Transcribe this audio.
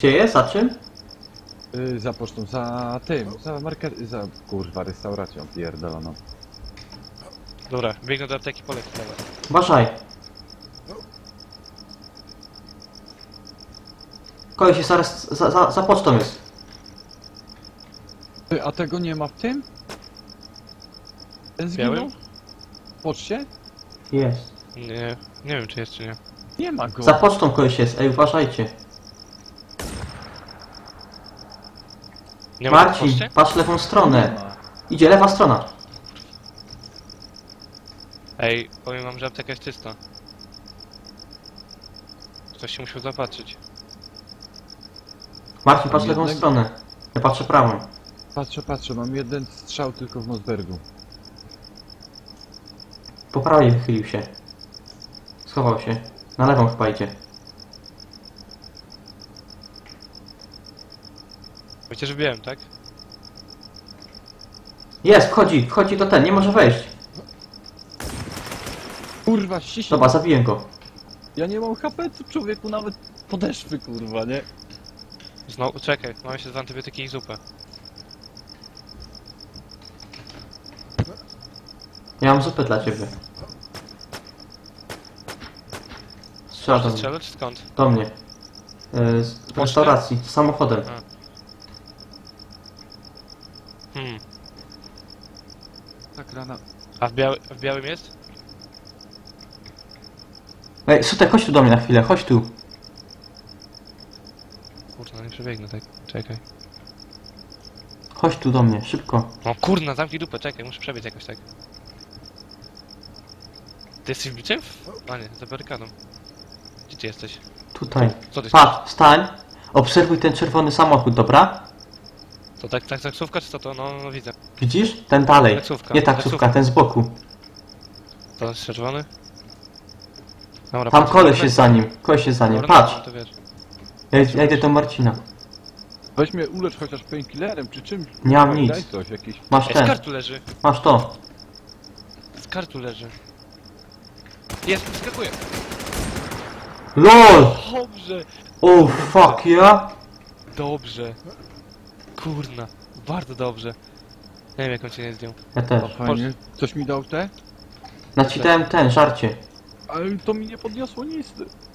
Gdzie jest? Za czym? Za pocztą, za tym, za market... za... kurwa, restauracją pierdoloną. Dobra, biegnę do apteki, poleci teraz. Uważaj. Koleś jest zaraz za pocztą jest. A tego nie ma w tym? Ten zginął? Białym? W poczcie? Jest. Nie wiem czy jest czy nie. Nie ma go. Za pocztą koleś jest, ej uważajcie. Nie ma w Marcin, poczcie? patrz lewą Nie stronę. ma. Idzie lewa strona. Ej, powiem wam, że apteka jest czysta. Ktoś się musiał zapatrzyć. Marcin, patrz lewą Jednego- stronę. Ja patrzę prawą. Patrzę, mam jeden strzał tylko w Nosbergu. Po prawej wychylił się. Schował się. Na lewą chyba idzie. Wiecie, że wiem, tak? Jest, wchodzi do ten, nie może wejść. Kurwa, ściśnij. Dobra, zabiję go. Ja nie mam HP, to człowieku nawet podeszwy, kurwa, nie? Znowu, czekaj, mam się z antybiotyki i zupę. Ja mam zupę dla ciebie. Strzela do mnie. Strzelę czy skąd? Do mnie. Z restauracji, z samochodem. Tak rana. A w białym jest? Ej, Sutek, chodź tu do mnie na chwilę, chodź tu. Kurna, nie przebiegnę tak, czekaj. Chodź tu do mnie, szybko. No kurna, zamknij dupę, czekaj, muszę przebiec jakoś tak. Ty jesteś w biczym? A nie, za barykadą. Gdzie ty jesteś? Tutaj. Co ty Patrz, stań. Obserwuj ten czerwony samochód, dobra? To tak taksówka czy co to? No widzę. Widzisz? Ten dalej. Taksówka, Nie taksówka, taksówka. ten z boku. To jest czerwony? Dobra, Tam patrz, koleś dobra, jest za nim. Koleś jest za nim. dobra, Patrz. to wiesz. Ja idę do Marcina. Weź mnie ulecz chociaż painkillerem, czy czymś. Nie mam Daj nic. coś, jakiś... Masz Ej, z ten. kartu leży. Masz to. Z kartu leży. Jest, wyskakuje. LOL! Dobrze, Oh fuck yeah! dobrze. Kurna, bardzo dobrze. Nie wiem jak on cię nie zdjął. Ja O, też. fajnie. Coś mi dał te? Nacisnąłem ten, żarcie. Ale to mi nie podniosło nic.